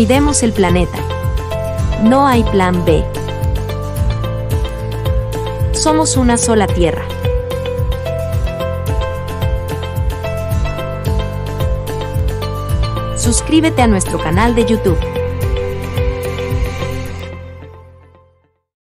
Cuidemos el planeta. No hay plan B. Somos una sola tierra. Suscríbete a nuestro canal de YouTube.